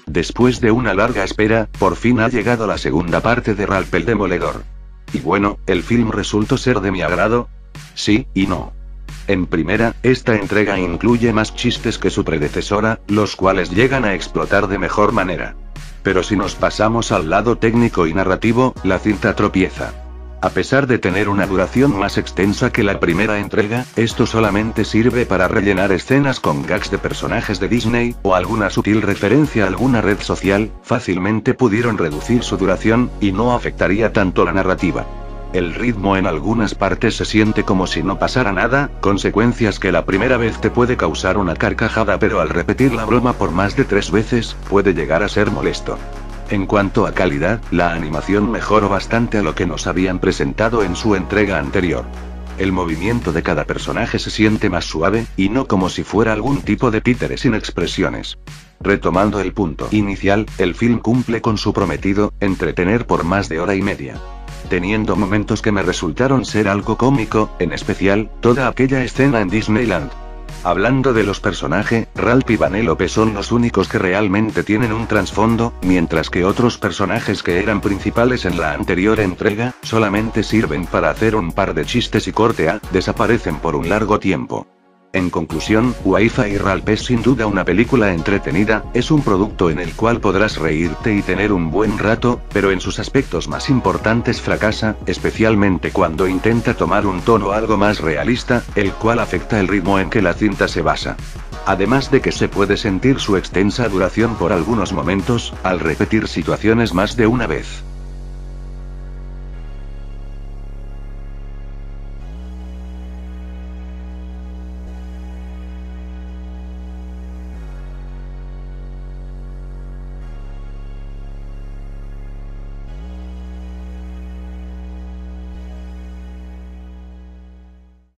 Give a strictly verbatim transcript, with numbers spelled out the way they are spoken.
Después de una larga espera, por fin ha llegado la segunda parte de Ralph el Demoledor. Y bueno, ¿el film resultó ser de mi agrado? Sí, y no. En primera, esta entrega incluye más chistes que su predecesora, los cuales llegan a explotar de mejor manera. Pero si nos pasamos al lado técnico y narrativo, la cinta tropieza. A pesar de tener una duración más extensa que la primera entrega, esto solamente sirve para rellenar escenas con gags de personajes de Disney, o alguna sutil referencia a alguna red social, fácilmente pudieron reducir su duración, y no afectaría tanto la narrativa. El ritmo en algunas partes se siente como si no pasara nada, consecuencias que la primera vez te puede causar una carcajada, pero al repetir la broma por más de tres veces, puede llegar a ser molesto. En cuanto a calidad, la animación mejoró bastante a lo que nos habían presentado en su entrega anterior. El movimiento de cada personaje se siente más suave, y no como si fuera algún tipo de títere sin expresiones. Retomando el punto inicial, el film cumple con su prometido, entretener por más de hora y media. Teniendo momentos que me resultaron ser algo cómico, en especial, toda aquella escena en Disneyland. Hablando de los personajes, Ralph y Vanellope son los únicos que realmente tienen un trasfondo, mientras que otros personajes que eran principales en la anterior entrega, solamente sirven para hacer un par de chistes y corte a, desaparecen por un largo tiempo. En conclusión, Wi-Fi Ralph es sin duda una película entretenida, es un producto en el cual podrás reírte y tener un buen rato, pero en sus aspectos más importantes fracasa, especialmente cuando intenta tomar un tono algo más realista, el cual afecta el ritmo en que la cinta se basa. Además de que se puede sentir su extensa duración por algunos momentos, al repetir situaciones más de una vez.